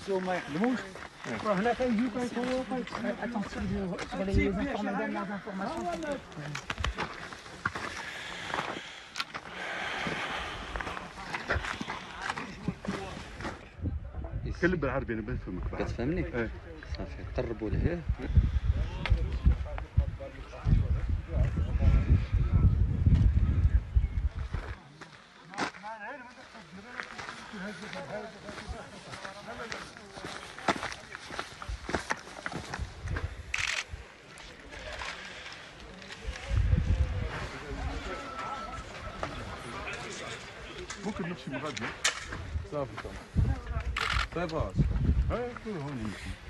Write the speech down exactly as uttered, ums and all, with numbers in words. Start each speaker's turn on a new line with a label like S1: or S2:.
S1: كيمشيو ما يخدموش وهنا كيجيو كيقولوا اتونسيون تغلي لي زانفورماسيون لا زانفورماسيون
S2: تكلم بالعربي انا بنفهمك.
S3: كتفهمني؟
S2: ايه
S3: صافي قربوا لهيه.
S2: ممكن نمشي مغادرة.
S4: صافي صافي صافي.
S2: ها هون نمشي.